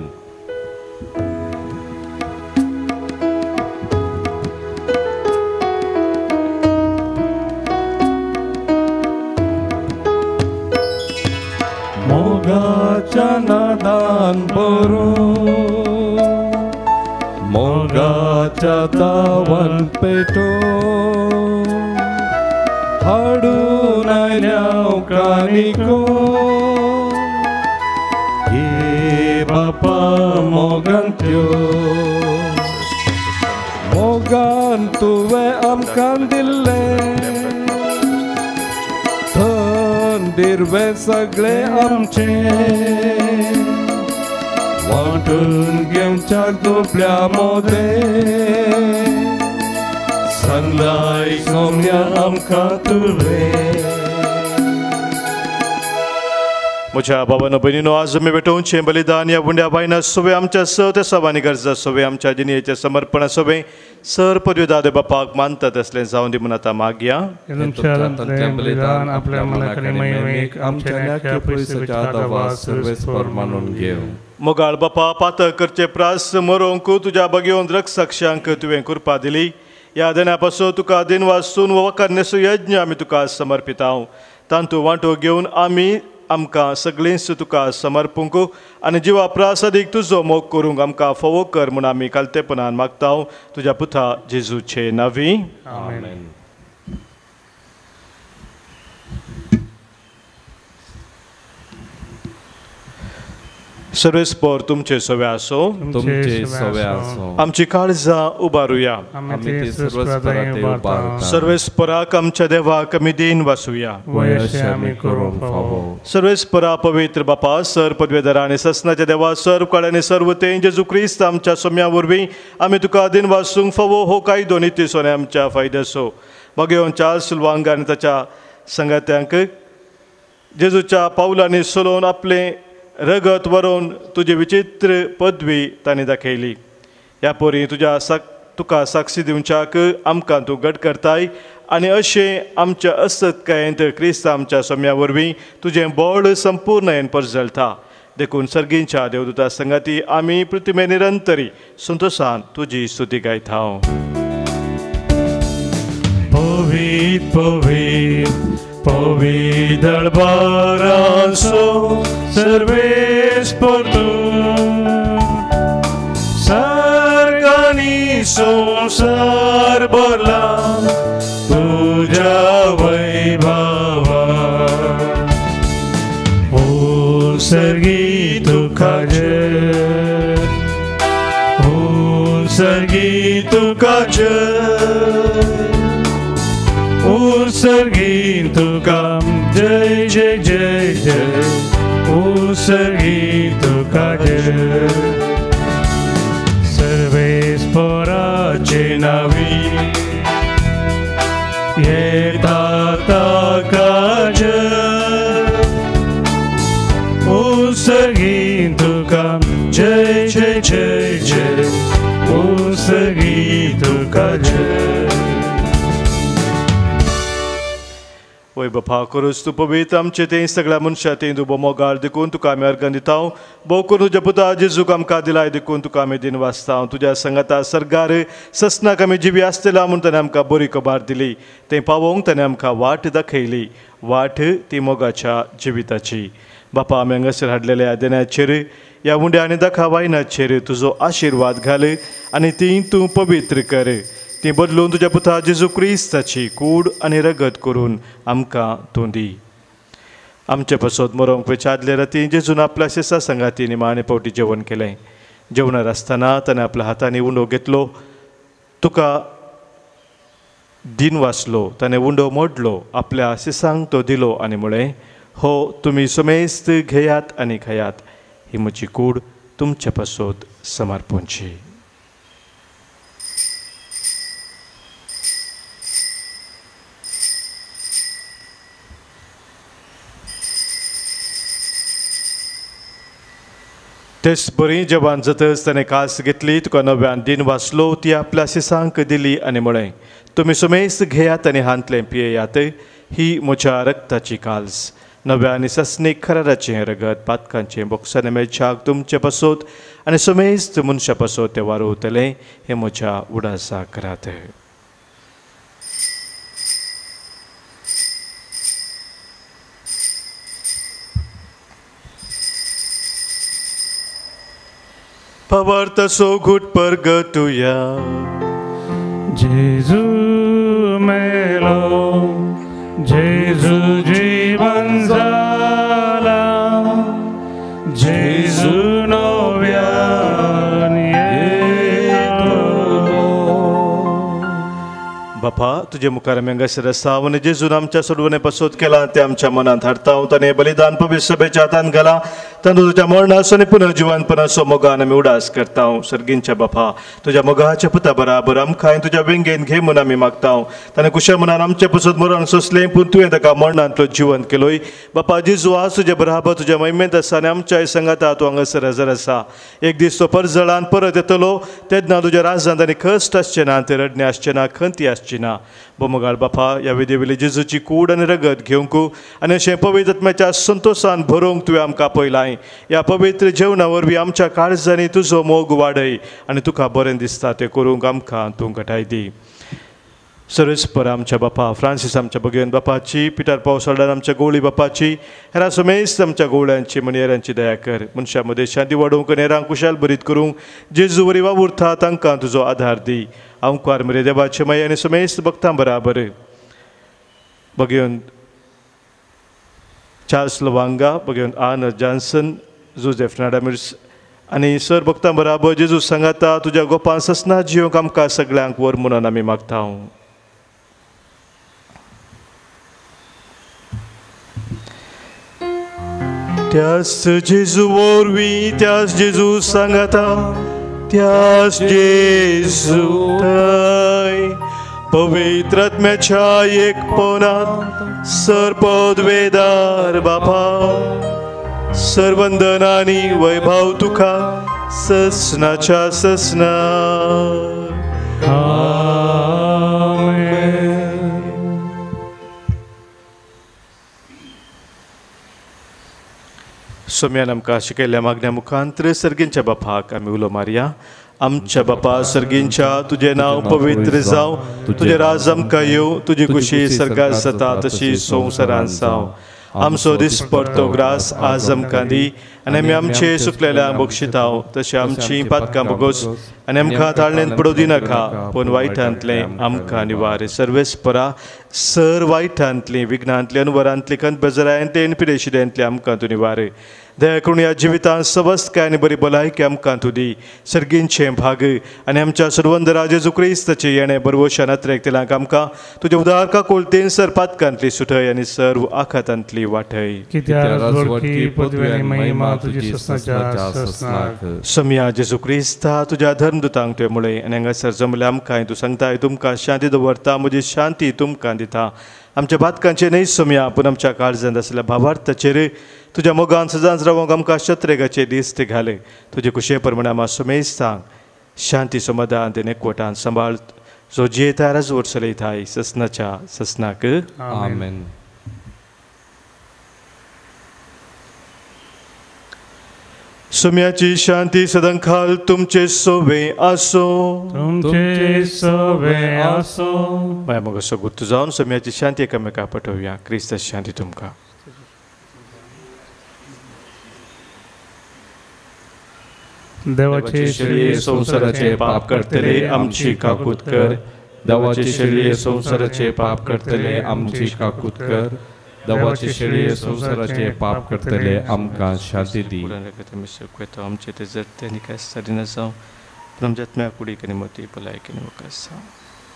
मोगाच्या नादान बरो, मोगाच्या तावन पेटो, हाडून आयल्या कानिको, हे बापा मोगान त्यो. मोगान तुवें आमकां दिल्लें, दिरवे सगळे आमचे, वाटून घेवच्या दुबळ्या मोदे, सांगलाय सोम्या आमकां तुवें. म्हज्या भावानो भयणीनो, आज आमी भेटोवचें बलिदान ह्या बुंड्या बायना सोबे आमच्या सत सवानी गरजा सोबे आमच्या जिणेचें समर्पणा सोबे सर पदवी दादे बापाक मानतात असलें जावन दी म्हणून आतां मागया. बलिदान आपल्या मनाकडे महिमेक आमच्या नाक्या पयसाच्या आदावास सर्वेस्पर मानून घेव. मोगाळ बापा, पातळ करचे प्रास मरोंक तुज्या बगेवन रक्षसाक्षांक तुवें कृपा दिली. ह्या दिना पासून तुका दिन वाचून वकान्नेसो यज्ञ आमी तुका समर्पिता. तांतू वांटो घेवन आमी आमकां सगळींच तुका समर्पूंक आनी जिवा प्रासादीक तुजो मोग करूंक आमकां फोव कर म्हूण आमी कालतेपणान मागता तुज्या पुता जेजूचे नांवी. आमेन. सर्वेस्पर तुमचे सोवे आसो. तुमचे सोवे आसो. आमची काळजां उबारुया. आमी ते सर्वेस्परांत उबारता. सर्वेस्पराक आमच्या देवाक आमी दिन वाचुया. वयशे आमी करूंक फावो. सर्वेस्परा पवित्र बापा, सर पदवेदारा आनी ससनाच्या देवा, सर्व काळ आनी सर्व तें जेजू क्रिस्त आमच्या सोम्या वरवीं आमी तुका दिन वाचूंक फावो हो कायदो निती सोने आमच्या फायद्याचो. मग येवन चार्ल्स लुवांगा आनी ताच्या संगात्यांक जेजूच्या पावलांनी चलोवन आपलें रगत व्हरून तुजी विचित्र पदवी तांणी दाखयली. ह्या पोरी तुका साक्षी दिवच्याक आमकां तूं घट करताय आनी अशें आमच्या असतकायेंत क्रिस्त आमच्या सोम्या वरवीं तुजें बळ संपूर्णयेन परजळटा. देखून सर्गींच्या देवदूता संगाती आमी पृथ्वी निरंतरी संतोशान तुजी स्तुती गायता. पवित्र पवित्र पवित्र दरबारांचो सर्वेस्पर तूं, सर्गांनी संसार भरला तुज्या वैभवान. उसर्गी तुका जय, उसर्गी तुका जय जय जय जय, उसर्गी तुका जय. सर्वेस्पराचे नावी येता ताका जय, उसर्गी तुका जय जय जय जय, उसर्गी तुका जय. वय बापा करूस तू पवित्र आमचे ते सगळ्या मनशां ते दुबो मोगाळ देखून तुका आमी अर्घ दिताव. भोव करून तुज्या पुता जेजूक आमकां दिलाय देखून तुका आमी दिन वाचताव. तुज्या संगता सर्गार ससनाक आमी जिवी आसतला म्हूण ताणें आमकां बरी खबर दिली. तें पावोवंक ताणें आमकां वाट दाखयली, वाट ती मोगाच्या जिविताची. बापा आमी हांगासर हाडलेल्या देण्याचेर ह्या उंड्या आनी दाखा वायनाचेर तुजो आशिर्वाद घाल आनी ती तूं पवित्र कर. ती बदलून तुज्या पुता जेजू क्रिस्ताची कूड आनी रगत करून आमकां तूं दी. आमचे पासत मरोंक वेच्या आदले राती जेजून आपल्या शेसा संगाती निमाणे पावटी जेवण केलें. जेवणार आसतना ताणें आपल्या हातांनी उंडो घेतलो, तुका दिन वाचलो, ताणें उंडो मोडलो, आपल्या शेसांक तो दिलो आनी म्हळें, हो तुमी समेस्त घेयात आनी खायात, ही म्हजी कूड तुमचे पासत समर्पणची. तेच बरी जेवण जातच ताणें कास घेतली, तुका नव्यान दिन वाचलो, ती आपल्या शिसांक दिली आनी म्हळें, तुमी समेस्त घेयात आनी हांतलें पियेयात, ही म्हज्या रक्ताची काल्स. नव्या आनी सस्नीक खराराचें रगत पातकांचें बोक्साने मेळच्याक तुमचे पासत आनी समेस्त मनशा पासत तें वारोवतलें, हें म्हज्या उडासाक करात. Pavarta so good pergatuya, जेजू मेलो, जेजू जीवन जाला, जेजू नव्यान येतो. बापा तुझे मुखार आमी हांगासर आसा आनी जेजून आमच्या सोडवणे पासत केला ते आमच्या मनांत हाडटा. ताणें बलिदान पवित्र सभेच्या हातांत घाला, तांदूळ तुज्या मरणाचो आनी पुनर्जिवनपणाचो मोगान आमी उडास करता. सर्गींच्या बापा तुज्या मोगाच्या पुता बराबर आमकां तुज्या वेंगेन घे म्हूण आमी मागता. ताणें कुशा मनान आमचे पासत मरण सोंसलें, पूण तुवें ताका मरणांतलो जिवन केलोय. बापा जेजू आज तुजे बराबर तुज्या महिमेंत आसा आनी आमच्या सांगाता तूं हांगासर हजर आसा. एक दीस तो परजळान परत येतलो, तेन्ना तुज्या राजांत आनी कश्ट आसचें ना, ते रडणे आसचें ना, खंती आसची ना. बोमोगाळ बापा ह्या विधी वेली जेजूची कूड आनी रगत घेवंक आनी अशें पवित्र आत्म्याच्या संतोशान भरोवंक तुवें आमकां पयलाय. ह्या पवित्र जेवणा वरवीं आमच्या काळजांनी तुजो मोग वाडय आनी तुका बरें दिसता तें करूंक आमकां तूं घटाय दी. सर्वेस्पर आमच्या बापा, फ्रांसीस आमच्या भगिनी बापाची, पिटर पावसाळ्यान आमच्या गवळी बापाची, हेरां समेस्त आमच्या गवळ्यांची मणियरांची दया कर. मनशां मदें शांती वाडोवंक आनी हेरांक कुशाल बरीत करूंक जेजू वरी वावुरता तांकां तुजो आधार दी. अवकार मेरे देवाचे माय आनी समेस्त भक्तां बराबर भगिनी चार्ल्स लवांगा, भगिनी आन जॉन्सन, जोसेफ नाडामिर्स आनी सर भक्तां बराबर जेजू सांगाता तुज्या गोपान ससना जियोंक आमकां सगळ्यांक वर म्हणून आमी मागता. त्याच जेजू वरवीं, त्याच जेजू सांगाता, त्याच जेजू थंय पवित्र आत्म्याच्या एकपणांत सरपद वेदार बापा, सर्वंदन आनी वैभव तुका ससनाच्या ससना. सोम्यान आमकां शिकयल्ल्या मागण्या मुखांतर सर्गींच्या बापाक आमी उलो मारया. आमच्या बापा सर्गींच्या, तुजें नांव पवित्र जावं, तुजें राज आमकां येवं, तुजी कुशी सर्गार जाता तशी संवसारांत जावं. आमचो दिसपडतो ग्रास आज आमकां दी आनी आमी आमचे सुकलेल्यांक बक्षिताव, तशें आमची पातकां बगोस आनी आमकां ताळणेंत पडोवं दिनाका, पूण वायटांतलें आमकां निवार. सर्वेस्परा सर वायटांतलीं, विघ्नांतलीं, अनुवरांतलीं, कंत बेजारांतलीं आनी पिडेशिद्यांतलीं आमकां तूं निवार. दया करून ह्या जिवितांत सबस्काय आनी बरी भलायकी आमकां तूं दी. सर्गींचे भाग आनी आमच्या सर्वंदरा जेजू क्रिस्ताचे येणे बरवोशान एकतेलांक आमकां तुज्या उदारका कोलतेन सरपातकांतली सुटय आनी सर्व आखातांतली वाटय. सम्या जेजू क्रिस्ता तुज्या धर्मदुतांक तुवें मुळे आनी हांगासर जमल्या आमकां तूं सांगताय तुमकां शांती दवरता म्हजी शांती तुमकां दिता. आमच्या बातकांचे न्हय सम्या पूण आमच्या काळजांत आसल्या भावार्थाचेर तुज्या मोगान सदांच रावंक आमकां शत्रेगाचे दिश्ट घाल. तुजे कुशे प्रमाणे आमी सुमेस्तांक शांती समाधान देन एकवटान सांबाळ जो जियेता राजवट चलयताय ससनाच्या ससनाक. आमेन. सम्याची शांती सदांखाल तुमचे सोबे आसो. माय मग असो गुर्तू जावन सम्याची शांती एकामेका पटोवया. क्रिस्ताची शांती तुमकां. देवाचे शेळये संसाराचे पाप करतले आमची काकूत कर. देवाचे शेळये संसाराचे पाप करतले आमची काकूत कर. देवाचे शेळये संसाराचे पाप करतले आमकां शांती दी. आमचे ते जर काय सारी जावं पण आमच्या आत्म्या कुडीक आनी मोती भलायकी वकास जावं.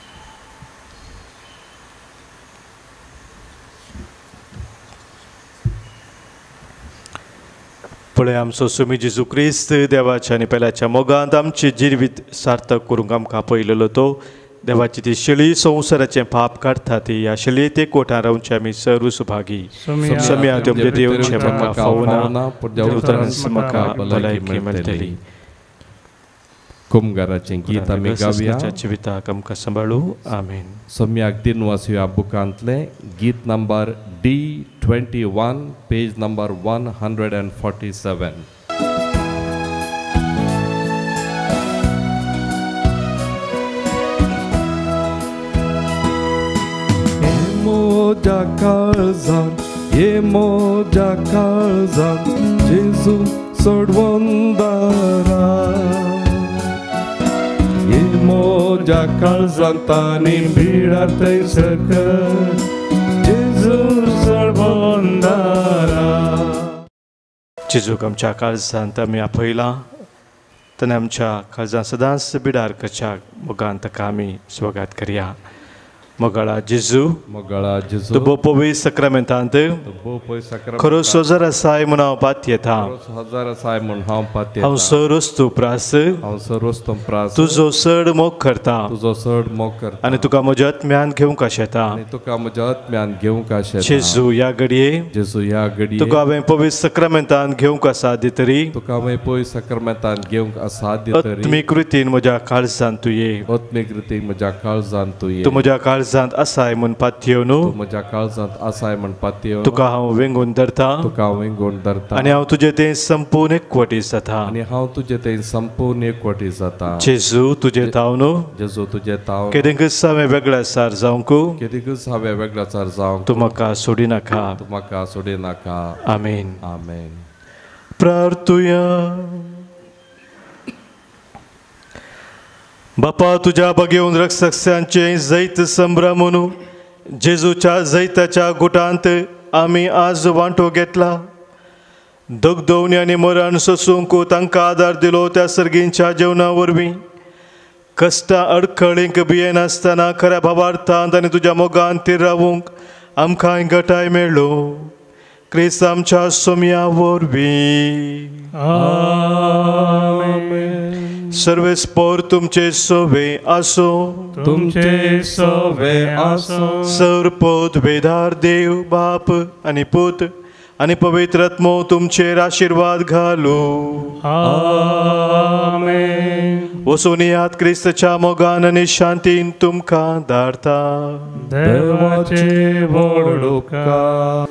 पळय आमचो सुमी जेजू क्रिस्त देवाच्या आनी पेल्याच्या मोगांत आमचे जिवीत सार्थक करूंक आमकां पयलेलो तो. देवाची ती शेळी संवसाराचें पाप काडटा ती ह्या शेळये ते कोठां रावचे आमी सर्व सुभागी. सम्या तुमचे देवचे म्हाका फावना म्हाका भलायकी मेळटली. कुमगाराचें गीत आमी गावया. जिविताक आमकां सांबाळू. आमेन. सम्याक दिन वाचुया बुकांतलें गीत नंबर D21 पेज नंबर 147. मोजा काळजान ये मोजा काळजान जेजू सोडवून दारा. ये मोजा काळजान तानी भिडार थंयसर कर जेजू सोडवून दारा. जेजूक आमच्या काळजांत आमी आपयलां तेन्ना आमच्या काळजांत सदांच बिडार करच्याक मोगान ताका आमी स्वागत करया. मोगाळा जेजू तूं भोव पवित्र सक्रामेंतांत खरो सोजर आसाय म्हूण हांव पात येता. हांव सरोस तूं प्रास तुजो चड मोग करता आनी तुका म्हज्या आत्म्यान घेवंक आशेता. जेजू ह्या घडये तुका हांवें पवित्र सक्रामेंतांत घेवंक आसा दितरी आत्मीक रितीन म्हज्या काळजांत तूं ये. तूं म्हज्या काळजांत आसाय म्हूण पातयो न्हू. म्हज्या काळजांत आसाय म्हण पातयो तुका हांव वेंगून धरता आनी हांव तुजे ते संपूर्ण एकवटी जाता. जेजू तुजे ताव न्हू. जेजू तुजे ताव केदेंकच हांवें वेगळ्या सार जावंक हांवें वेगळा सार जावंक तूं म्हाका सोडिनाका. म्हाका सोडिनाका. आमेन. आमेन. प्रार्थुया. बापा तुज्या बगेवन रक्षसांचे जैत संभ्रमून जेजूच्या जैताच्या गुटांत आमी आज वांटो घेतला. दोगदोवणी आनी मरण सोसूंक तांकां आदार दिलो त्या सर्गींच्या जेवणा वरवीं कश्टां अडखळींक भियेनासतना खऱ्या भावार्थांत आनी तुज्या मोगान ती रावूंक आमकां घटाय मेळ्ळो. क्रिस्त आमच्या सोम्या वरवीं. सर्वेस्पोर तुमचे सोवे आसो. तुमचे सोवे आसो. सर्वपोत वेदार देव बाप आनी पूत आनी पवित्र आत्मो तुमचेर आशिर्वाद घालू. आमेन. वचून यात क्रिस्ताच्या मोगान आनी शांतीन तुमकां धाडटा. देवाचे व्हड उपकार.